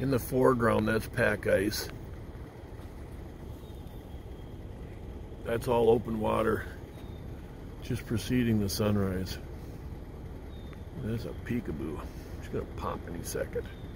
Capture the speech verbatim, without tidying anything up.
In the foreground, that's pack ice. That's all open water, just preceding the sunrise. That's a peekaboo. She's gonna pop any second.